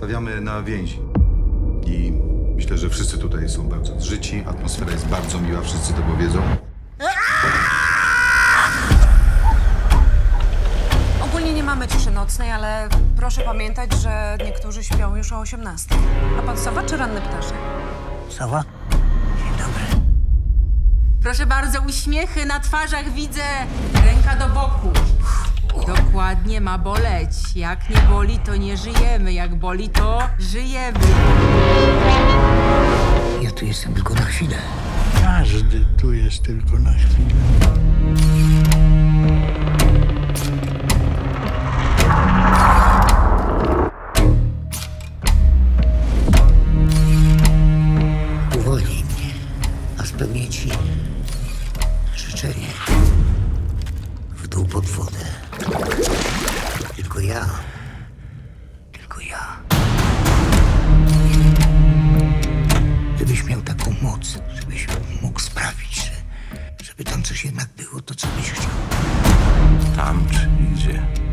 Stawiamy na więzi. I myślę, że wszyscy tutaj są bardzo zżyci. Atmosfera jest bardzo miła, wszyscy to powiedzą. Ogólnie nie mamy ciszy nocnej, ale proszę pamiętać, że niektórzy śpią już o 18. A pan sowa czy ranny ptaszek? Sowa? Dzień dobry. Proszę bardzo, uśmiechy na twarzach widzę. Ręka do boku. Dokładnie, ma boleć. Jak nie boli, to nie żyjemy. Jak boli, to żyjemy. Ja tu jestem tylko na chwilę. Każdy tu jest tylko na chwilę. Uwolnij mnie, a spełnię ci życzenie. W dół pod wodę. Tylko ja. Tylko ja. Gdybyś miał taką moc, żebyś mógł sprawić, żeby tam coś jednak było, to co byś chciał? Tam czy gdzie?